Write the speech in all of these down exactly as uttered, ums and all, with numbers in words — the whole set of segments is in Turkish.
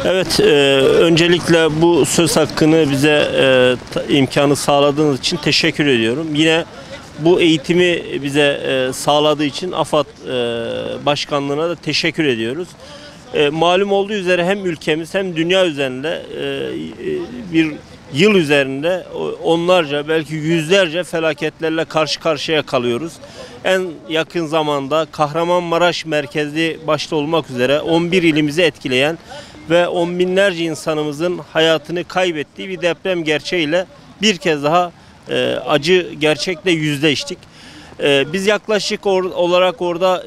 Evet, e, öncelikle bu söz hakkını bize e, imkanı sağladığınız için teşekkür ediyorum. Yine bu eğitimi bize e, sağladığı için AFAD e, Başkanlığı'na da teşekkür ediyoruz. E, malum olduğu üzere hem ülkemiz hem dünya üzerinde e, bir yıl üzerinde onlarca belki yüzlerce felaketlerle karşı karşıya kalıyoruz. En yakın zamanda Kahramanmaraş merkezli başta olmak üzere on bir ilimizi etkileyen ve on binlerce insanımızın hayatını kaybettiği bir deprem gerçeğiyle bir kez daha e, acı gerçekle yüzleştik. E, biz yaklaşık or olarak orada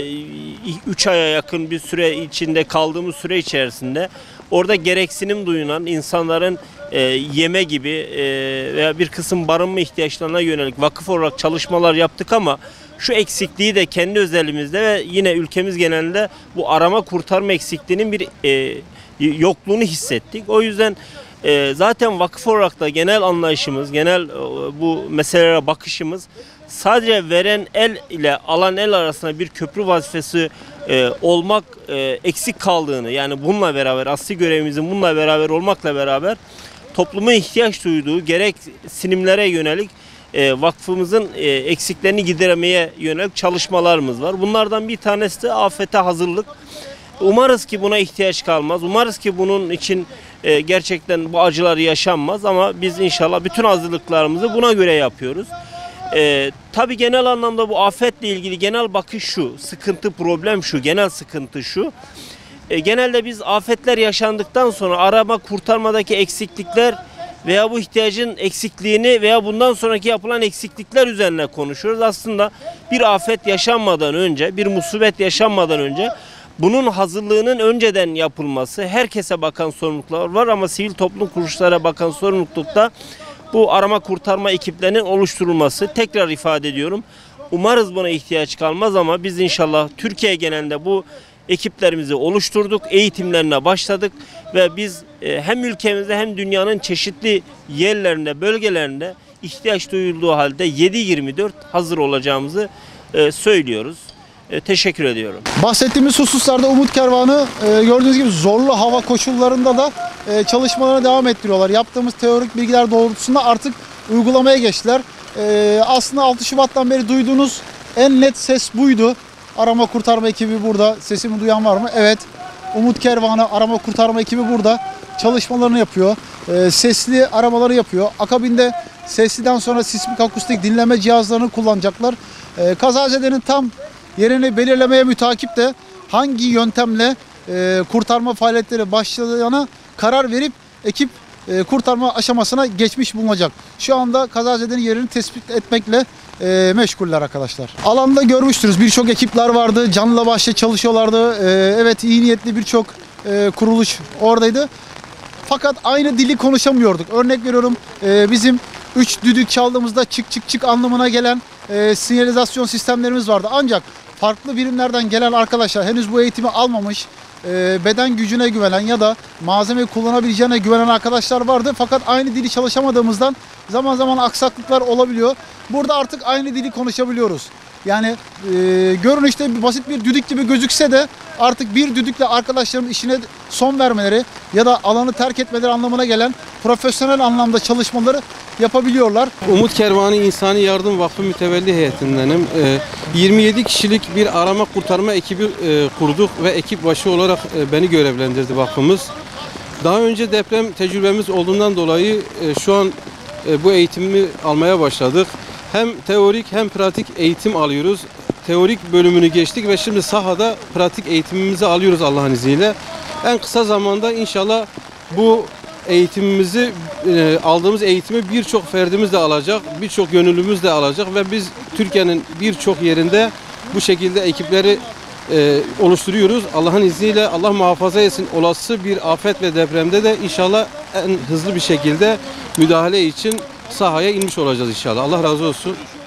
üç aya yakın bir süre içinde kaldığımız süre içerisinde orada gereksinim duyulan insanların e, yeme gibi e, veya bir kısım barınma ihtiyaçlarına yönelik vakıf olarak çalışmalar yaptık ama şu eksikliği de kendi özelimizde ve yine ülkemiz genelinde bu arama kurtarma eksikliğinin bir e, yokluğunu hissettik. O yüzden e, zaten vakıf olarak da genel anlayışımız, genel e, bu meselelere bakışımız sadece veren el ile alan el arasında bir köprü vazifesi e, olmak e, eksik kaldığını, yani bununla beraber asli görevimizin bununla beraber olmakla beraber topluma ihtiyaç duyduğu gereksinimlere yönelik e, vakfımızın e, eksiklerini gideremeye yönelik çalışmalarımız var. Bunlardan bir tanesi de afete hazırlık. Umarız ki buna ihtiyaç kalmaz. Umarız ki bunun için e, gerçekten bu acılar yaşanmaz ama biz inşallah bütün hazırlıklarımızı buna göre yapıyoruz. Ee, tabii genel anlamda bu afetle ilgili genel bakış şu, sıkıntı, problem şu, genel sıkıntı şu. Ee, genelde biz afetler yaşandıktan sonra arama kurtarmadaki eksiklikler veya bu ihtiyacın eksikliğini veya bundan sonraki yapılan eksiklikler üzerine konuşuyoruz. Aslında bir afet yaşanmadan önce, bir musibet yaşanmadan önce bunun hazırlığının önceden yapılması, herkese bakan sorumluluklar var ama sivil toplum kuruluşlara bakan sorumlulukta bu arama kurtarma ekiplerinin oluşturulması. Tekrar ifade ediyorum. Umarız buna ihtiyaç kalmaz ama biz inşallah Türkiye genelinde bu ekiplerimizi oluşturduk. Eğitimlerine başladık ve biz hem ülkemizde hem dünyanın çeşitli yerlerinde, bölgelerinde ihtiyaç duyulduğu halde yedi yirmi dört hazır olacağımızı söylüyoruz. Teşekkür ediyorum. Bahsettiğimiz hususlarda Umut Kervanı e, gördüğünüz gibi zorlu hava koşullarında da e, çalışmalarına devam ettiriyorlar. Yaptığımız teorik bilgiler doğrultusunda artık uygulamaya geçtiler. E, aslında altı Şubat'tan beri duyduğunuz en net ses buydu. Arama kurtarma ekibi burada. Sesimi duyan var mı? Evet. Umut Kervanı arama kurtarma ekibi burada. Çalışmalarını yapıyor. E, sesli aramaları yapıyor. Akabinde sesliden sonra sismik akustik dinleme cihazlarını kullanacaklar. E, kazazedenin tam yerini belirlemeye mütakip de hangi yöntemle e, kurtarma faaliyetleri başlayacağına karar verip ekip e, kurtarma aşamasına geçmiş bulunacak. Şu anda kazazedenin yerini tespit etmekle e, meşguller arkadaşlar. Alanda görmüştünüz, birçok ekipler vardı, canla başla çalışıyorlardı. E, evet, iyi niyetli birçok e, kuruluş oradaydı. Fakat aynı dili konuşamıyorduk. Örnek veriyorum, e, bizim üç düdük çaldığımızda çık çık çık anlamına gelen e, sinyalizasyon sistemlerimiz vardı. Ancak farklı birimlerden gelen arkadaşlar henüz bu eğitimi almamış, e, beden gücüne güvenen ya da malzemeyi kullanabileceğine güvenen arkadaşlar vardı. Fakat aynı dili çalışamadığımızdan zaman zaman aksaklıklar olabiliyor. Burada artık aynı dili konuşabiliyoruz. Yani e, görünüşte basit bir düdük gibi gözükse de artık bir düdükle arkadaşların işine son vermeleri ya da alanı terk etmeleri anlamına gelen profesyonel anlamda çalışmaları yapabiliyorlar. Umut Kervanı İnsani Yardım Vakfı Mütevelli Heyetindenim. yirmi yedi kişilik bir arama kurtarma ekibi kurduk ve ekip başı olarak beni görevlendirdi vakfımız. Daha önce deprem tecrübemiz olduğundan dolayı şu an bu eğitimi almaya başladık. Hem teorik hem pratik eğitim alıyoruz. Teorik bölümünü geçtik ve şimdi sahada pratik eğitimimizi alıyoruz Allah'ın izniyle. En kısa zamanda inşallah bu eğitimimizi, e, aldığımız eğitimi birçok ferdimiz de alacak, birçok gönüllümüz de alacak ve biz Türkiye'nin birçok yerinde bu şekilde ekipleri e, oluşturuyoruz. Allah'ın izniyle Allah muhafaza etsin, olası bir afet ve depremde de inşallah en hızlı bir şekilde müdahale için sahaya inmiş olacağız inşallah. Allah razı olsun.